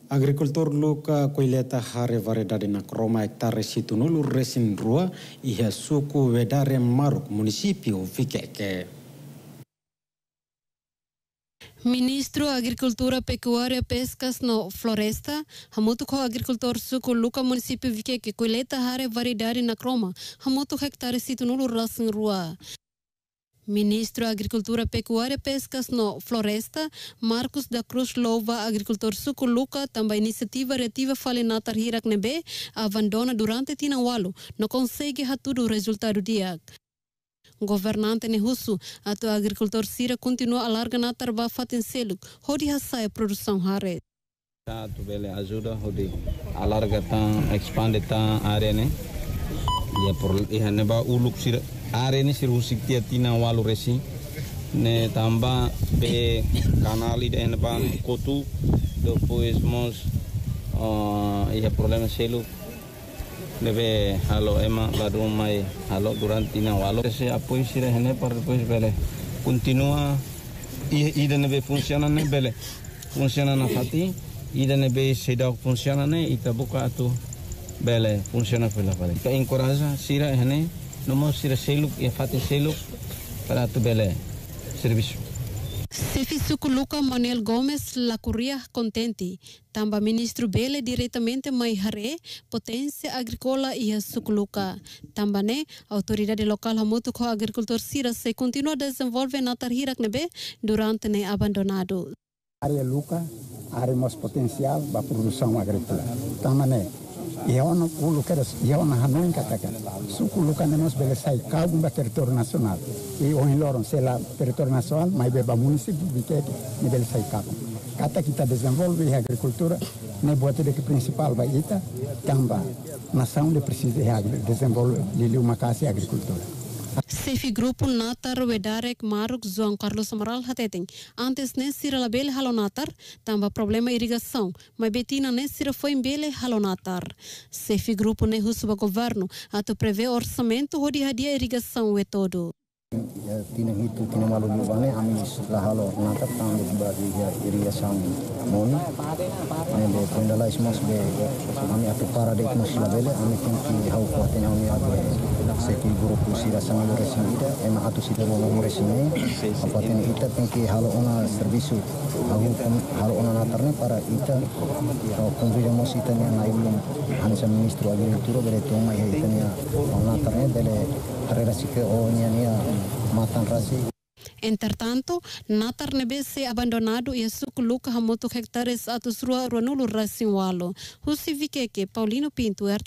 Agricultor Luka Koileta Hare variedade na Croma hectare situnulu resin rua ia suku Vedare Maruk município Viqueque. Ministro Agricultura, Pecuária, Pescas no Floresta, hamutu ko agricultor suku Luka município Viqueque Koileta Hare variedade na Croma, hamutu hectare situnulu resin rua. Ministro Agricultura, Pecuária, Pescas no Floresta, Marcos da Cruz louva agricultor suku Luka também iniciativa reativa falinatar hirak nebe abandona durante tinawalu, não consegue hatudo o resultado dia. Governante Nehusu, ato agricultor Sira continua a larga natar ba fatin seluk, hodi hasai a produção hare. Tu bele ajuda hodi alarga tan expande tan área né. E por e neba uluk sira área né sir usiktia tina walu resi ne tamba be canal ide neba kotu depois mos e problema selu deve halo ema lado mai halo durante tina walu se apoio sira hene para depois bele continua e ide nebe funciona ne bele funciona na fati ide nebe seda funciona ne ita buka atu bele funciona pela pare ka encoraja sira hene no sira seluk e fati seluk para tu bele serviço. Sefi suku Luka Manuel Gomes la Curia contente, tamba ministro bele diretamente mai hare potência agrícola e a suku Luka. Tamba ne autoridade local hamutu ko agricultor Sira se continua desenvolver na tarhirak nebe durante ne abandonado. Área Luka, área mais potencial para produção agrícola. Tamba ne e ona ulu keras e ona hamen katakan suku Luka nemos bele sai kaum ba território nacional e o loron se la território nacional mai beba município Viqueque ne bele sai kaum kata kita desenvolve a agricultura ne bote de principal ba ita tamba nação de precisa desenvolver lili uma casa agricultura. Sefi grupo Natar Wedarek Maruk João Carlos Amaral hateteng. Antes ne sira labele halonatar, tamba problema irrigação, mas betina ne sira foi bele halonatar. Sefi grupo ne husuba governo, ato prevê orçamento hodi hadia irrigação e todo. Tina itu tina malu bane amis la halo natar tang bagi irrigação moni ne be pendala smos be ami atu para de mos labele ami tinki hau ko tena ami abe seki grupo sira sangal resinida ema atu sira no resine apa tena ita tinki halo ona serviço halo ona natar ne para ita convida mos ita ne na ilum hansa ministro agricultura bele toma ita ne natar ne bele harerasike o nia matan rasi. Entretanto, Natar nebe se abandonado e suku Luka hamutu hectares atus rua ruanulu rasi walo. Husi Viqueque, Paulino Pinto,